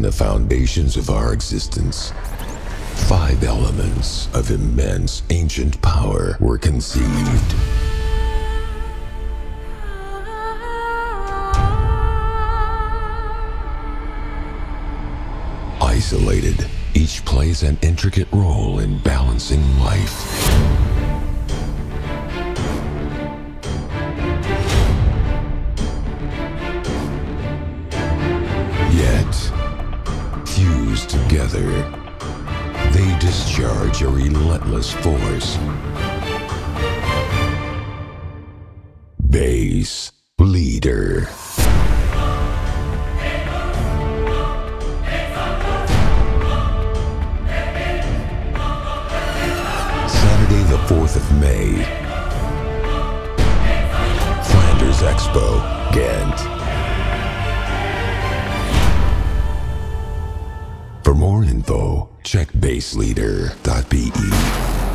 the foundations of our existence, 5 elements of immense ancient power were conceived. Isolated, each plays an intricate role in balancing life. Yet, fused together, they discharge a relentless force. Bassleader. Saturday the 4th of May. Flanders Expo, Ghent. For more info, check bassleader.be.